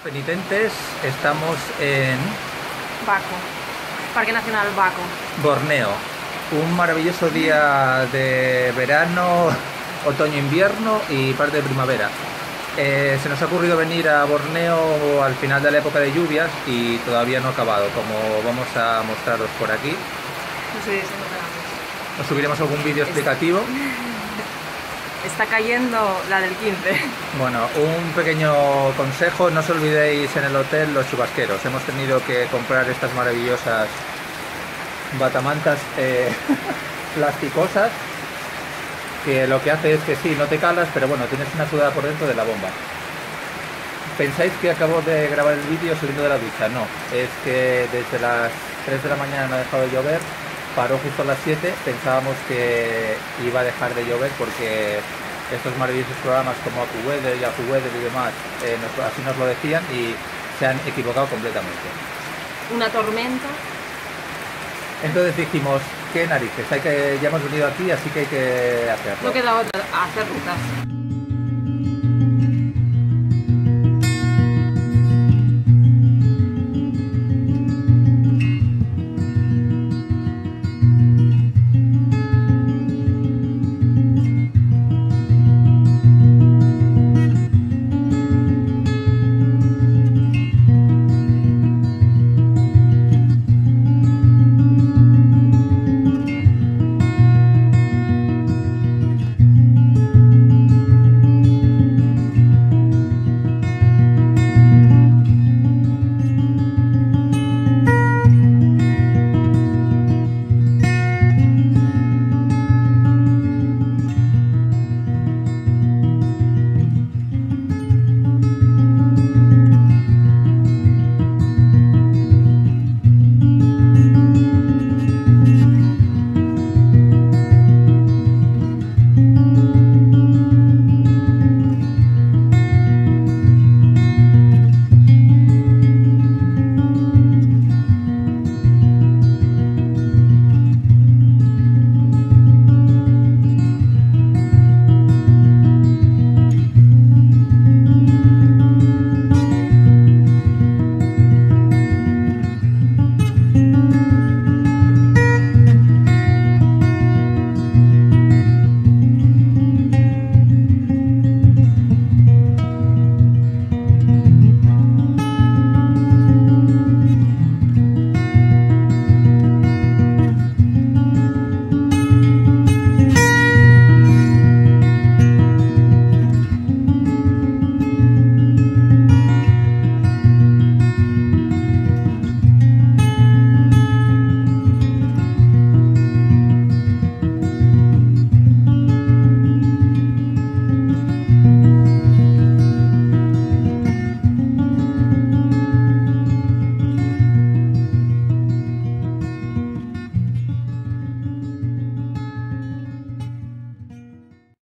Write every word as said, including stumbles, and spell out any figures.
Penitentes, estamos en Baco, Parque Nacional Baco. Borneo, un maravilloso día de verano, otoño-invierno y parte de primavera. Eh, se nos ha ocurrido venir a Borneo al final de la época de lluvias y todavía no ha acabado, como vamos a mostraros por aquí. No sé si lo grabamos. Os subiremos algún vídeo explicativo. Está cayendo la del quince. Bueno, un pequeño consejo, no os olvidéis en el hotel los chubasqueros. Hemos tenido que comprar estas maravillosas batamantas eh, plasticosas, que lo que hace es que sí, no te calas, pero bueno, tienes una sudada por dentro de la bomba. ¿Pensáis que acabo de grabar el vídeo saliendo de la ducha? No, es que desde las tres de la mañana no ha dejado de llover, paró justo a las siete, pensábamos que iba a dejar de llover porque estos maravillosos programas como AccuWeather y AccuWeather y demás, eh, nos, así nos lo decían y se han equivocado completamente. Una tormenta. Entonces dijimos, ¿qué narices? Hay que, ya hemos venido aquí, así que hay que hacerlo. No queda otra, hacer rutas.